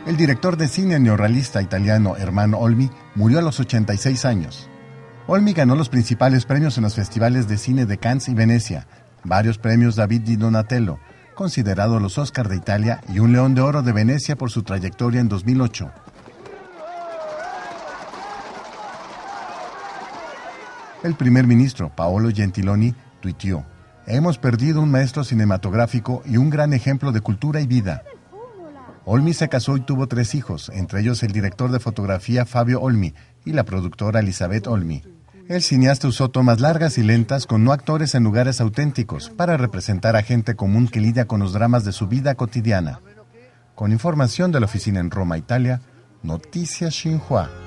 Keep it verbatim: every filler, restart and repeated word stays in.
El director de cine neorrealista italiano Ermanno Olmi murió a los ochenta y seis años. Olmi ganó los principales premios en los festivales de cine de Cannes y Venecia, varios premios David di Donatello, considerados los Oscar de Italia, y un León de Oro de Venecia por su trayectoria en dos mil ocho. El primer ministro, Paolo Gentiloni, tuiteó: «Hemos perdido un maestro cinematográfico y un gran ejemplo de cultura y vida». Olmi se casó y tuvo tres hijos, entre ellos el director de fotografía Fabio Olmi y la productora Elisabeth Olmi. El cineasta usó tomas largas y lentas con no actores en lugares auténticos para representar a gente común que lidia con los dramas de su vida cotidiana. Con información de la oficina en Roma, Italia, Noticias Xinhua.